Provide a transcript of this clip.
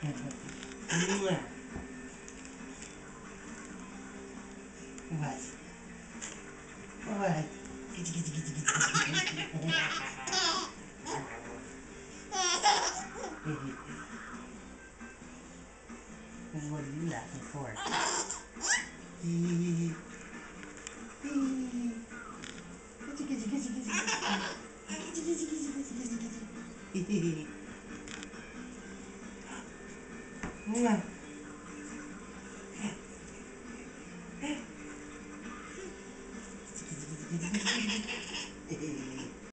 What? What? Giddy, giddy, giddy, giddy, giddy. What are you laughing for? Giddy, giddy, giddy, giddy, giddy. Giddy, giddy, giddy, giddy, giddy, giddy. Mwah. Giddy, giddy, giddy, giddy, giddy.